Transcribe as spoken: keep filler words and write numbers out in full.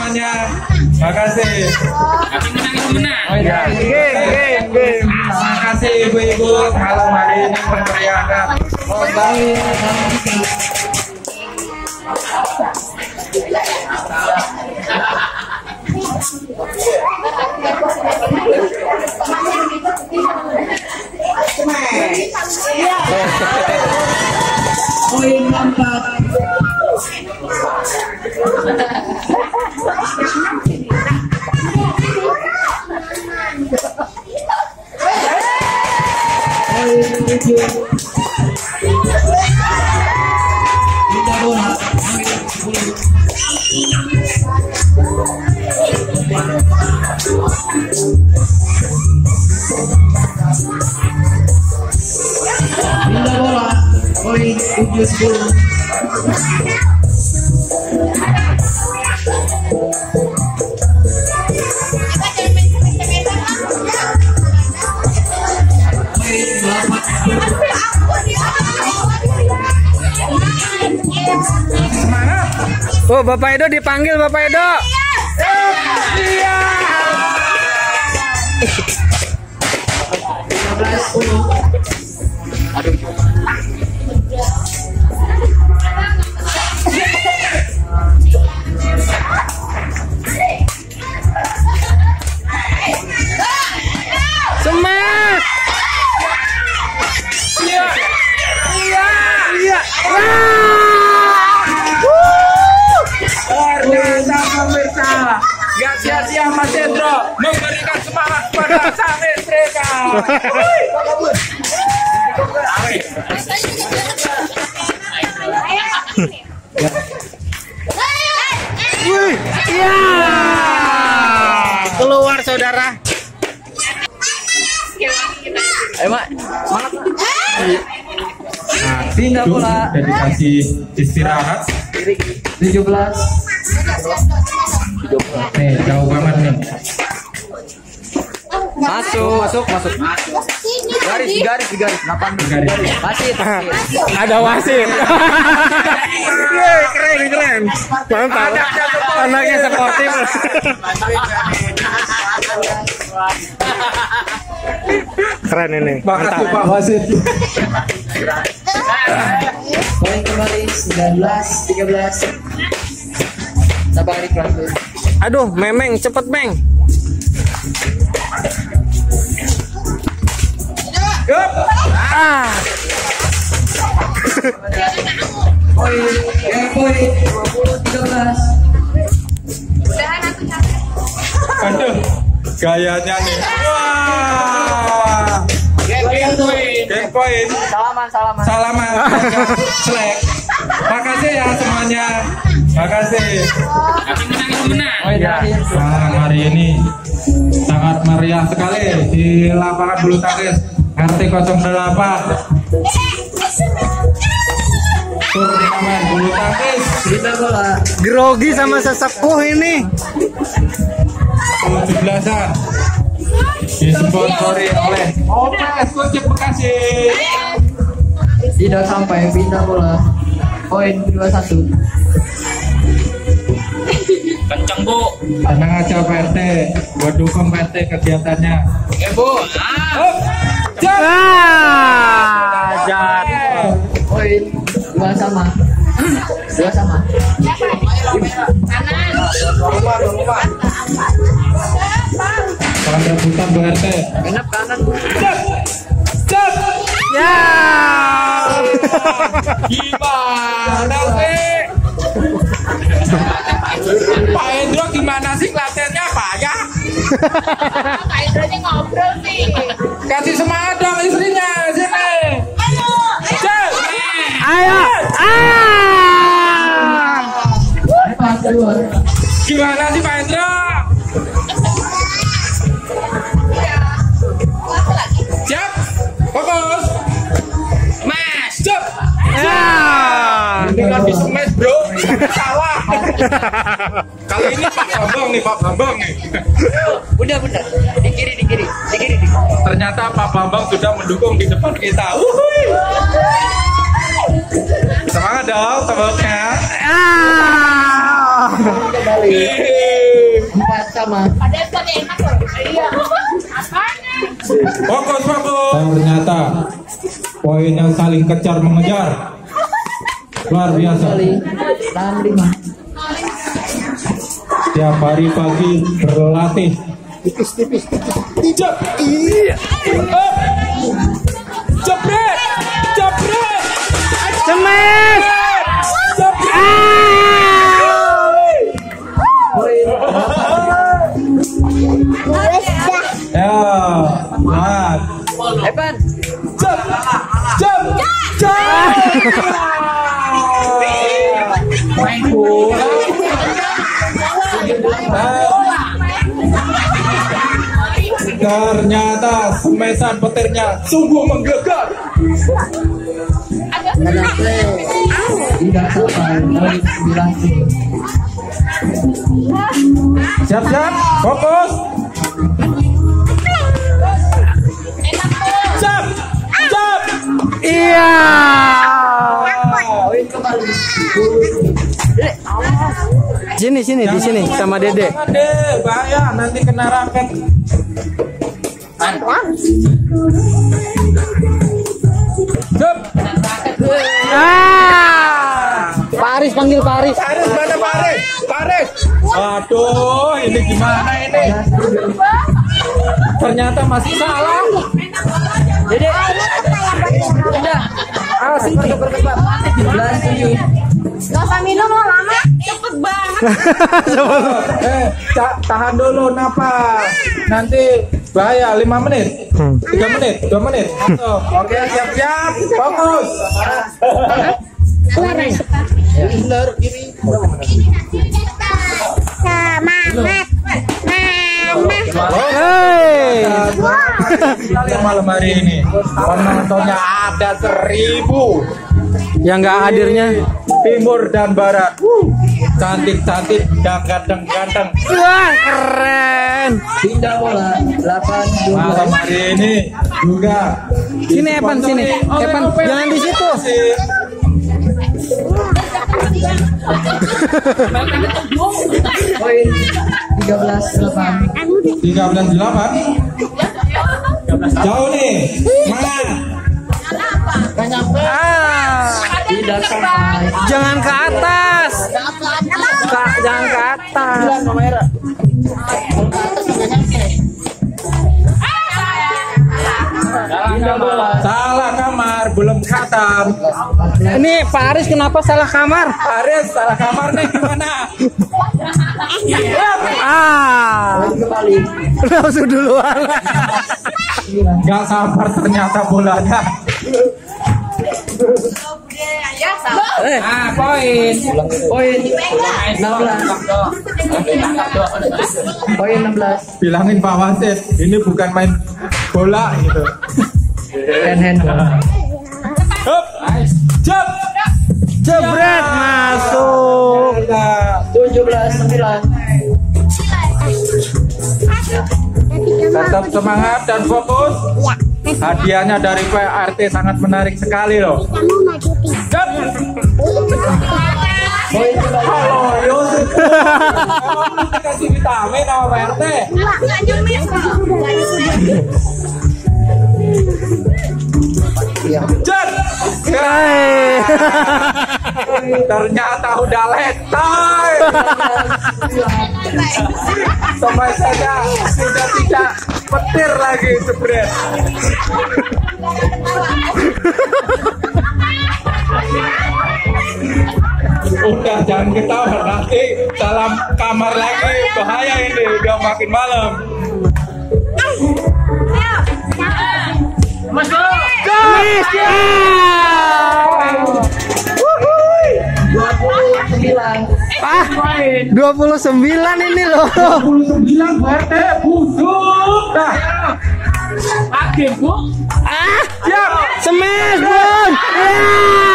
semuanya. Makasih. Tapi menang menang. Oh iya. Game, game, game. Makasih ibu-ibu malam hari ini memeriahkan lomba. Poin keempat. Poin tujuh. Pindah bola. Poin sepuluh. Pindah bola. Poin tujuh sepuluh. Oh, Bapak Edo dipanggil, Bapak Edo. Iya. lima belas sepuluh. Semangat. Iya. Iya. Iya. Luar biasa pemirsa. Gak sia-sia Mas Hendro memberikan semangat pada sang istrinya. Wih, iya. Keluar saudara. Ayo Mak, semangat Mak. Nah, pindah bola. Dan dikasih istirahat. tujuh belas. Nih, jauh banget nih. Masuk, masuk, masuk. Garis, garis, garis. delapan Garis. wasit. Ada wasit. Yeay, keren, keren. Mantap. Anaknya sportif. Keren ini. Makasih Mantap. Pak Wasit. Poin kembali sembilan belas tiga belas. Sabar di kelas. Aduh, Memeng, cepet Meng. Yup. Ah. Poin, ya poin dua puluh tiga belas. Aduh, gayanya nih. Wah. Game point. Salaman, salaman. Salaman. Selek. Makasih ya semuanya. Makasih. Tapi menang menang. Oh iya. Malam hari ini sangat meriah sekali di lapangan bulu tangkis R T nol delapan. Turnamen bulu tangkis Pindah bola. Grogi sama sesepuh ini. tujuh belasan disponsori oleh Opes Kucing Bekasi. Tidak sampai pindah bola. Poin dua satu. Kenceng Bu. Tenang aja P R T, buat dukung P R T kegiatannya. Eh Bu. Ah. Up, jump. Ah, jat. Poin dua sama. Dua sama. Salam rebutan Bu R T. Genap kanan. Jump, jump. Ya. Gimana sih? Pak Hendro gimana sih latihannya payah? Pak Indro ini ngobrol sih. Kasih semangat dong istrinya sini. Jump. Ayo. Ah. Pas keluar. Gimana sih Pak Hendro? Siap, fokus. Mas. Jump. Ya. Ini kan di smash bro, salah. Kali ini Pak Bambang nih, Pak Bambang nih. Bunda, bunda. Di kiri, di kiri, di kiri, di kiri. Ternyata Pak Bambang sudah mendukung di depan kita. Wuhui. Semangat dong, tepuknya. Ah. Kembali. Hehehe. empat sama. Ada yang tadi enak loh. Iya. Apanya? Fokus, fokus. Ternyata poinnya saling kejar mengejar. Luar biasa. Tahan lima. Tiap hari pagi berlatih. Tipis-tipis. Tidak. Iya. Jebret. Jebret. Cemes. Ya, mat. Evan. Jep. Jep. Jep. Main bola. Ternyata semesan petirnya sungguh menggelegar. Ada play. Tidak sampai. Poin sembilan. Siap-siap, fokus. Jep. Jep. Iya. Poin kembali. Sini sini di sini sama Dede. Ade, bahaya nanti kena raket. Jep. Ah. Paris panggil Paris. Paris mana Paris? Paris. Waduh, ini gimana ini? Ternyata masih salah. Dede. Udah. Ah, sini berdebat. sebelas tujuh. Gak usah minum lo lama. Cepet banget. Eh, ta- tahan dulu napas. Nanti bahaya lima menit. tiga menit, dua menit. Satu. Oke, siap-siap. Fokus. Benar kiri. Semangat. Hei. Sekali malam hari ini. Penontonnya ada seribu. Yang nggak hadirnya. Timur dan barat. Cantik-cantik dan ganteng-ganteng. Wah, keren. Pindah bola. delapan dua belas. Malam hari ini juga. Sini Evan sini. Evan jangan di situ. Poin tiga belas delapan. tiga belas delapan. Jauh nih. Mana? Ah. Tidak sampai. Jangan ke atas. Kak, jangan ke atas. Pindah bola. Salah kamar, belum khatam. Ini Paris kenapa salah kamar? Paris salah kamar nih gimana? Ah. Poin kembali. Langsung duluan. Gak sabar ternyata bolanya. Ya salah. Ah, poin. Poin enam belas. Poin enam belas. Bilangin Pak Wasit, ini bukan main bola gitu. Hand hand. Hup, jep, Jebret masuk. tujuh belas sembilan. Tetap semangat dan fokus. Hadiahnya dari P R T sangat menarik sekali loh. Jep. Poin kembali. Halo Yusuf. Kamu dikasih vitamin sama P R T. Nggak nyumis kok. Jep. Hei. Ternyata udah letoy. Sampai saja sudah tidak petir lagi jebret. Udah jangan ketawa nanti salam kamar lagi, bahaya ini udah makin malam. Guys, ya. dua puluh sembilan. Ah, dua puluh sembilan ini loh. dua puluh sembilan P R T busuk dah. Hakim, Bu. Ah, Siap. smash, Bun. Ya.